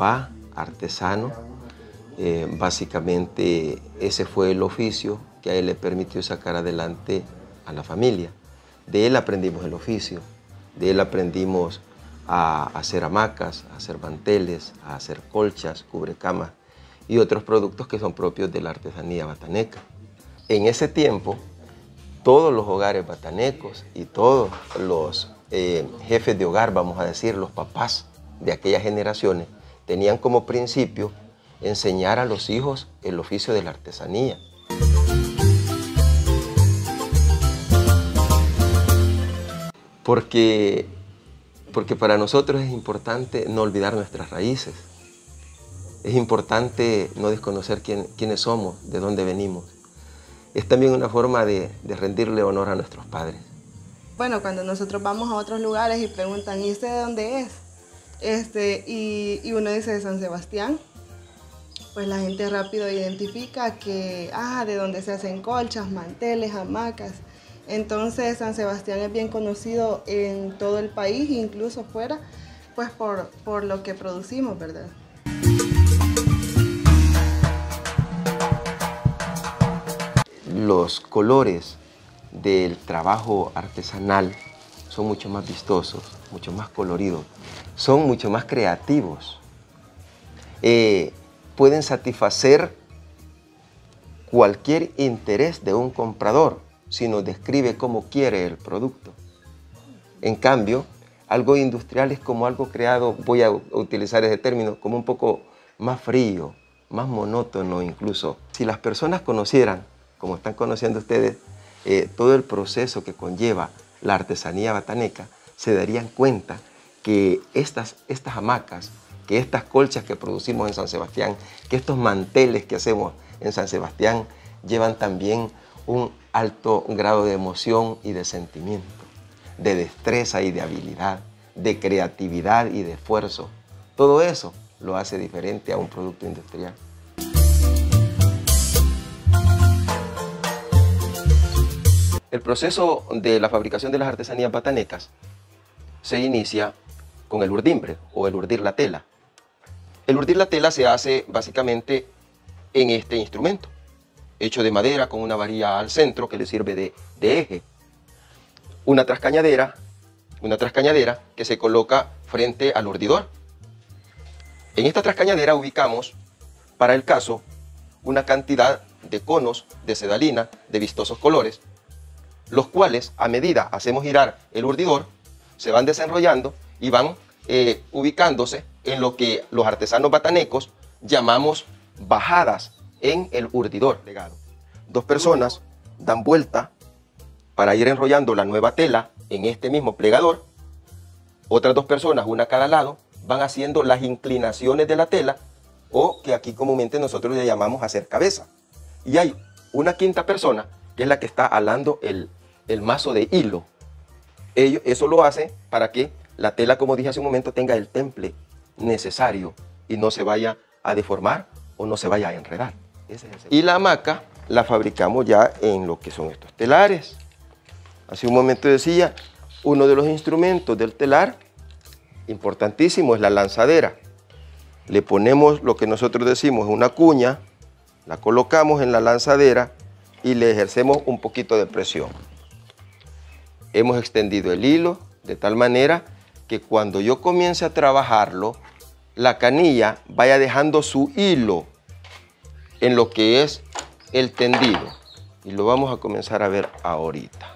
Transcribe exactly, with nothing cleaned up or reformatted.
papá, artesano. Eh, básicamente ese fue el oficio que a él le permitió sacar adelante a la familia. De él aprendimos el oficio, de él aprendimos a hacer hamacas, a hacer manteles, a hacer colchas, cubrecamas y otros productos que son propios de la artesanía bataneca. En ese tiempo, todos los hogares batanecos y todos los eh, jefes de hogar, vamos a decir, los papás de aquellas generaciones, tenían como principio enseñar a los hijos el oficio de la artesanía. Porque, porque para nosotros es importante no olvidar nuestras raíces. Es importante no desconocer quién, quiénes somos, de dónde venimos. Es también una forma de, de rendirle honor a nuestros padres. Bueno, cuando nosotros vamos a otros lugares y preguntan, ¿y usted de dónde es? Este, y, y uno dice de San Sebastián, pues la gente rápido identifica que, ah, de donde se hacen colchas, manteles, hamacas. Entonces San Sebastián es bien conocido en todo el país, incluso fuera, pues por, por lo que producimos, ¿verdad? Los colores del trabajo artesanal son mucho más vistosos, mucho más coloridos, son mucho más creativos. Eh, pueden satisfacer cualquier interés de un comprador si nos describe cómo quiere el producto. En cambio, algo industrial es como algo creado, voy a utilizar ese término, como un poco más frío, más monótono incluso. Si las personas conocieran, como están conociendo ustedes, eh, todo el proceso que conlleva la artesanía bataneca, se darían cuenta que estas, estas hamacas, que estas colchas que producimos en San Sebastián, que estos manteles que hacemos en San Sebastián, llevan también un alto grado de emoción y de sentimiento, de destreza y de habilidad, de creatividad y de esfuerzo. Todo eso lo hace diferente a un producto industrial. El proceso de la fabricación de las artesanías batanecas se inicia con el urdimbre o el urdir la tela. El urdir la tela se hace básicamente en este instrumento, hecho de madera con una varilla al centro que le sirve de, de eje. Una trascañadera, una trascañadera que se coloca frente al urdidor. En esta trascañadera ubicamos, para el caso, una cantidad de conos de sedalina de vistosos colores, los cuales, a medida hacemos girar el urdidor, se van desenrollando y van eh, ubicándose en lo que los artesanos batanecos llamamos bajadas en el urdidor. Dos personas dan vuelta para ir enrollando la nueva tela en este mismo plegador. Otras dos personas, una a cada lado, van haciendo las inclinaciones de la tela, o que aquí comúnmente nosotros le llamamos hacer cabeza. Y hay una quinta persona, que es la que está alando el, el mazo de hilo. Ellos, eso lo hace para que la tela, como dije hace un momento, tenga el temple necesario y no se vaya a deformar o no se vaya a enredar. Ese es el y la hamaca la fabricamos ya en lo que son estos telares. Hace un momento decía, uno de los instrumentos del telar, importantísimo, es la lanzadera. Le ponemos lo que nosotros decimos una cuña, la colocamos en la lanzadera y le ejercemos un poquito de presión. Hemos extendido el hilo de tal manera que cuando yo comience a trabajarlo, la canilla vaya dejando su hilo en lo que es el tendido. Y lo vamos a comenzar a ver ahorita.